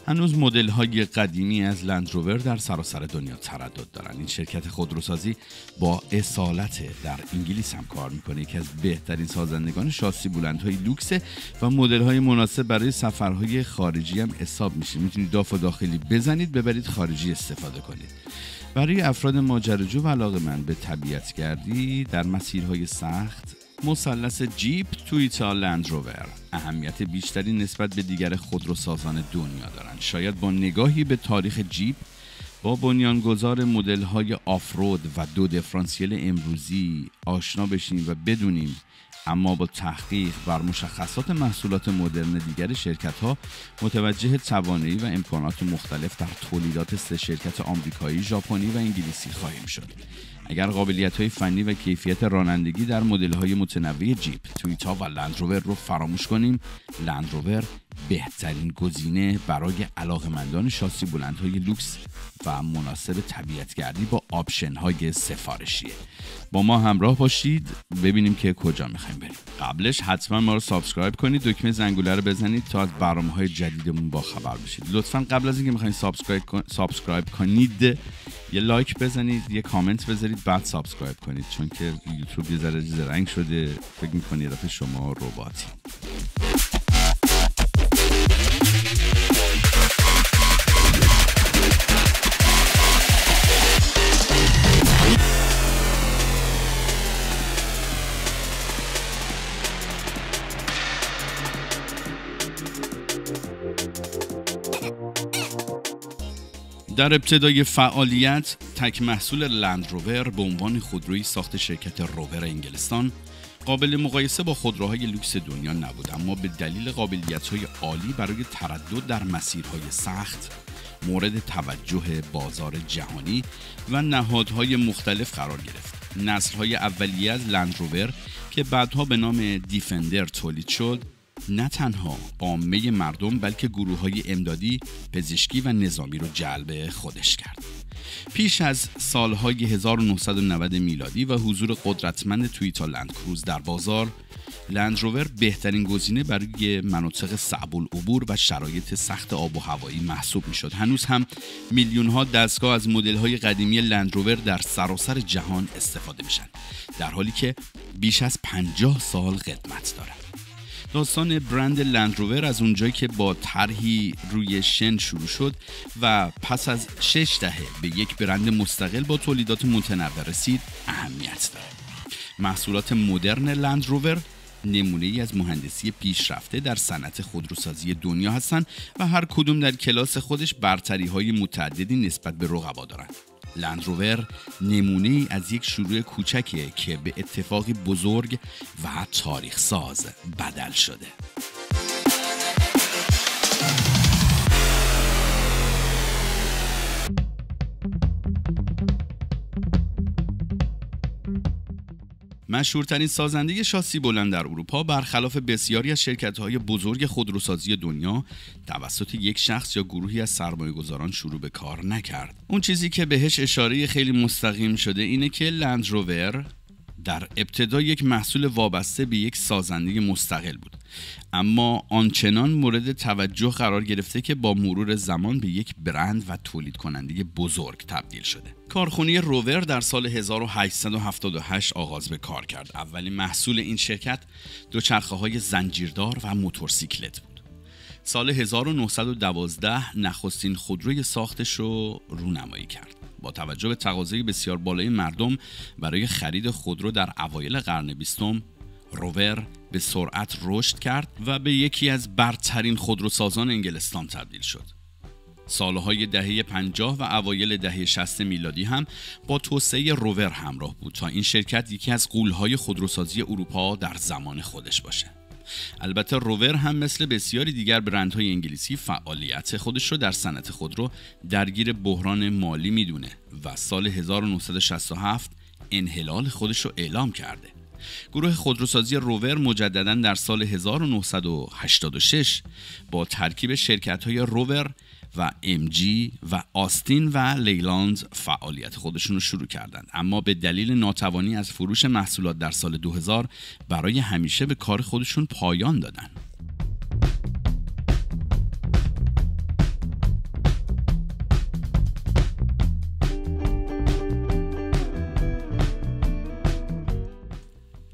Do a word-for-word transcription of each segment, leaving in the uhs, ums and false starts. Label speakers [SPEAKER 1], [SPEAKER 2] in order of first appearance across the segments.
[SPEAKER 1] هنوز مدل‌های قدیمی از لندروور در سراسر دنیا تردد دارن. این شرکت خودروسازی با اصالت در انگلیس هم کار میکنه، یکی از بهترین سازندگان شاسی بلندهای لوکس و مدل‌های مناسب برای سفرهای خارجی هم حساب میشه. میتونید داف و داخلی بزنید ببرید خارجی استفاده کنید. برای افراد ماجراجو و علاقه‌مند به طبیعت‌گردی در مسیرهای سخت، مثلث جیپ، تویوتا، لندروور اهمیت بیشتری نسبت به دیگر خودروسازان دنیا دارند. شاید با نگاهی به تاریخ جیپ با بنیانگذار مدل‌های آفرود و دو دیفرانسیل امروزی آشنا بشیم و بدونیم، اما با تحقیق بر مشخصات محصولات مدرن دیگر شرکت‌ها متوجه توانایی و امکانات مختلف در تولیدات سه شرکت آمریکایی، ژاپنی و انگلیسی خواهیم شد. اگر قابلیت‌های فنی و کیفیت رانندگی در مدل‌های متنوع جیپ، تویوتا و لندروور رو فراموش کنیم، لندروور بهترین گزینه برای علاقه‌مندان شاسی بلندهای لوکس و مناسب طبیعت‌گردی با آپشن‌های سفارشیه. با ما همراه باشید ببینیم که کجا می‌خوایم بریم. قبلش حتما ما رو سابسکرایب کنید، دکمه زنگوله رو بزنید تا از برنامه‌های جدیدمون با خبر بشید. لطفاً قبل از اینکه می‌خواید سابسکرایب کن... سابسکرایب کنید، یه لایک بزنید، یه کامنت بذارید، بعد سابسکرایب کنید، چون که یوتیوب یه ذره زرنگ شده، فکر می‌کنید رفت شما رباتی. در ابتدای فعالیت، تک محصول لندروور به عنوان خودروی ساخت شرکت روور انگلستان قابل مقایسه با خودروهای لوکس دنیا نبود، اما به دلیل قابلیت‌های عالی برای تردد در مسیرهای سخت مورد توجه بازار جهانی و نهادهای مختلف قرار گرفت. نسل‌های اولیه از لندروور که بعدها به نام دیفندر تولید شد، نه تنها عامه مردم بلکه گروه‌های امدادی، پزشکی و نظامی رو جلب خودش کرد. پیش از سالهای هزار و نهصد و نود میلادی و حضور قدرتمند تویوتا لند کروز در بازار، لندروور بهترین گزینه برای مناطق صعب العبور و شرایط سخت آب و هوایی محسوب می‌شد. هنوز هم میلیون‌ها دستگاه از مدل‌های قدیمی لندروور در سراسر جهان استفاده میشن، در حالی که بیش از پنجاه سال قدمت دارند. داستان برند لندروور از اونجایی که با طرحی روی شن شروع شد و پس از شش دهه به یک برند مستقل با تولیدات متنوع رسید اهمیت دارد. محصولات مدرن لندروور نمونه‌ای از مهندسی پیشرفته در صنعت خودروسازی دنیا هستند و هر کدوم در کلاس خودش برتری‌های متعددی نسبت به رقبا دارند. لندروور نمونه‌ای از یک شروع کوچکیه که به اتفاقی بزرگ و تاریخ ساز بدل شده. مشهورترین سازنده شاسی بلند در اروپا برخلاف بسیاری از شرکت‌های بزرگ خودروسازی دنیا توسط یک شخص یا گروهی از سرمایه‌گذاران شروع به کار نکرد. اون چیزی که بهش اشاره خیلی مستقیم شده اینه که لندروور در ابتدا یک محصول وابسته به یک سازنده مستقل بود، اما آنچنان مورد توجه قرار گرفته که با مرور زمان به یک برند و تولید کننده بزرگ تبدیل شده. کارخانه روور در سال هزار و هشتصد و هفتاد و هشت آغاز به کار کرد. اولین محصول این شرکت دوچرخه‌های زنجیردار و موتورسیکلت بود. سال هزار و نهصد و دوازده نخستین خودروی ساختش رو رونمایی کرد. با توجه به تقاضای بسیار بالای مردم برای خرید خودرو در اوایل قرن بیستم، روور به سرعت رشد کرد و به یکی از برترین خودروسازان انگلستان تبدیل شد. سالهای دهه پنجاه و اوایل دهه شصت میلادی هم با توسعه روور همراه بود تا این شرکت یکی از غول‌های خودروسازی اروپا در زمان خودش باشه. البته روور هم مثل بسیاری دیگر برندهای انگلیسی فعالیت خودش رو در صنعت خودرو درگیر بحران مالی میدونه و سال هزار و نهصد و شصت و هفت انحلال خودش رو اعلام کرده. گروه خودروسازی روور مجدداً در سال هزار و نهصد و هشتاد و شش با ترکیب شرکت‌های روور و ام جی و آستین و لیلاند فعالیت خودشون رو شروع کردند، اما به دلیل ناتوانی از فروش محصولات در سال دو هزار برای همیشه به کار خودشون پایان دادن.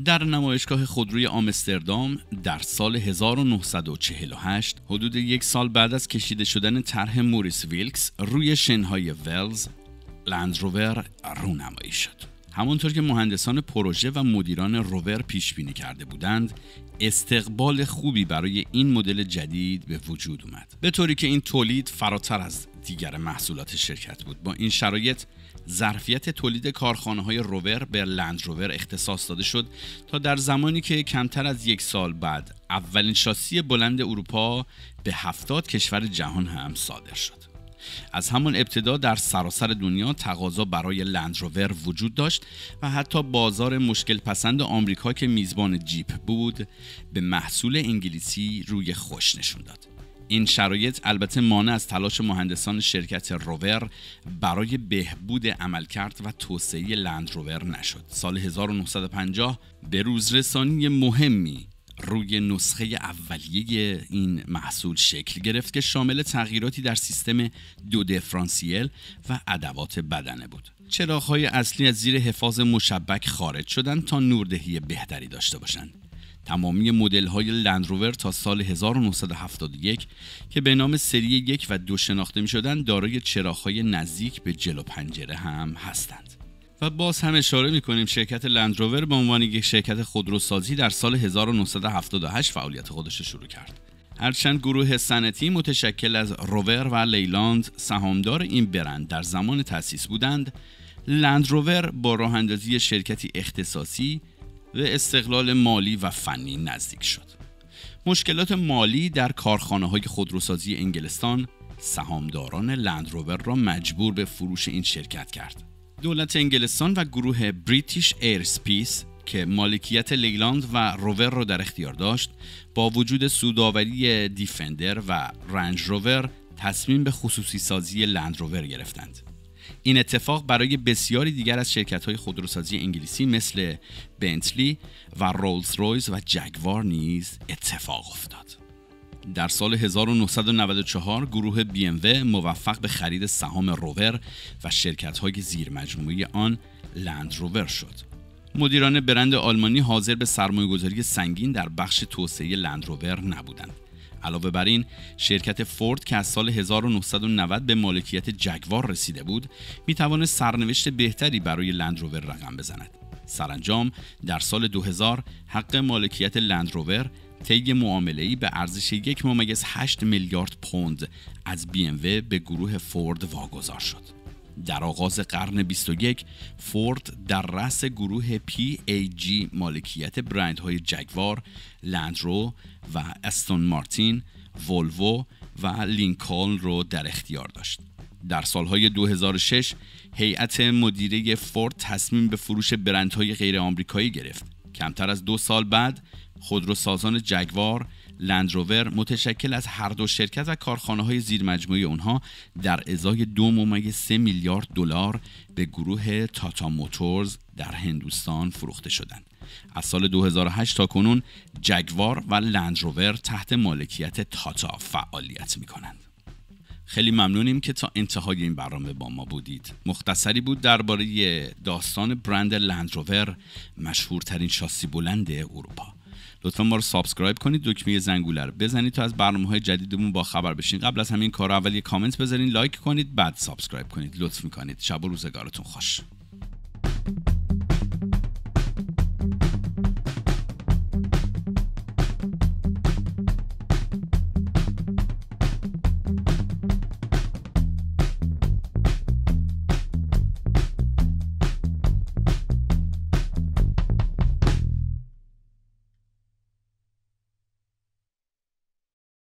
[SPEAKER 1] در نمایشگاه خودروی آمستردام در سال هزار و نهصد و چهل و هشت حدود یک سال بعد از کشیده شدن طرح موریس ویلکس روی شنهای ولز، لند روور رونمایی شد. همانطور که مهندسان پروژه و مدیران روور پیش بینی کرده بودند، استقبال خوبی برای این مدل جدید به وجود اومد، به طوری که این تولید فراتر از دیگر محصولات شرکت بود. با این شرایط ظرفیت تولید کارخانه‌های روور به لند روور اختصاص داده شد تا در زمانی که کمتر از یک سال بعد اولین شاسی بلند اروپا به هفتاد کشور جهان هم صادر شد. از همان ابتدا در سراسر دنیا تقاضا برای لند روور وجود داشت و حتی بازار مشکل پسند آمریکا که میزبان جیپ بود به محصول انگلیسی روی خوش نشون داد. این شرایط البته مانع از تلاش مهندسان شرکت روور برای بهبود عملکرد و توسعه لند روور نشد. سال هزار و نهصد و پنجاه به روزرسانی مهمی روی نسخه اولیه این محصول شکل گرفت که شامل تغییراتی در سیستم دو دیفرانسیل و ادوات بدنه بود. چراغ‌های اصلی از زیر حفاظ مشبک خارج شدند تا نوردهی بهتری داشته باشند. تمامی مدل‌های لند روور تا سال هزار و نهصد و هفتاد و یک که به نام سری یک و دو شناخته می‌شدند دارای چراغ‌های نزدیک به جلو پنجره هم هستند. و باز هم اشاره می‌کنیم شرکت لند روور به عنوان یک شرکت خودروسازی در سال هزار و نهصد و هفتاد و هشت فعالیت خودش شروع کرد. هرچند گروه صنعتی متشکل از روور و لیلاند سهامدار این برند در زمان تأسیس بودند، لند روور با راه اندازی شرکتی اختصاصی به استقلال مالی و فنی نزدیک شد. مشکلات مالی در کارخانه‌های خودروسازی انگلستان سهامداران لند روور را مجبور به فروش این شرکت کرد. دولت انگلستان و گروه بریتیش ایرسپیس که مالکیت لیلاند و روور را در اختیار داشت، با وجود سودآوری دیفندر و رنج روور تصمیم به خصوصی سازی لند روور گرفتند. این اتفاق برای بسیاری دیگر از شرکت‌های خودروسازی انگلیسی مثل بنتلی و رولز رویس و جگوار نیز اتفاق افتاد. در سال هزار و نهصد و نود و چهار گروه بی ام و موفق به خرید سهام روور و شرکت‌های زیرمجموعه آن لند روور شد. مدیران برند آلمانی حاضر به سرمایه‌گذاری سنگین در بخش توسعه لند روور نبودند. علاوه بر این، شرکت فورد که از سال هزار و نهصد و نود به مالکیت جگوار رسیده بود، می‌توانست سرنوشت بهتری برای لند روور رقم بزند. سرانجام در سال دو هزار حق مالکیت لند روور طی معامله‌ای به ارزش یک ممیز هشت میلیارد پوند از بی ام و به گروه فورد واگذار شد. در آغاز قرن بیست و یک فورد در رأس گروه پی ای جی مالکیت برندهای جگوار، لندرو و استون مارتین، ولوو و لینکلن رو در اختیار داشت. در سالهای دو هزار و شش هیئت مدیره فورد تصمیم به فروش برندهای غیر آمریکایی گرفت. کمتر از دو سال بعد خودروسازان جگوار، لند روور متشکل از هر دو شرکت و کارخانه‌های زیرمجموعه آنها در ازای دو ممیز سه میلیارد دلار به گروه تاتا موتورز در هندوستان فروخته شدند. از سال دو هزار و هشت تا کنون جگوار و لند روور تحت مالکیت تاتا فعالیت می‌کنند. خیلی ممنونیم که تا انتهای این برنامه با ما بودید. مختصری بود درباره داستان برند لند روور، مشهورترین شاسی بلند اروپا. لطفا ما رو سابسکرایب کنید، دکمه زنگوله رو بزنید تا از برنامه‌های جدیدمون با خبر بشین. قبل از همین کار اول یه کامنت بذارین، لایک کنید، بعد سابسکرایب کنید. لطف می‌کنید. شب و روزگارتون خوش.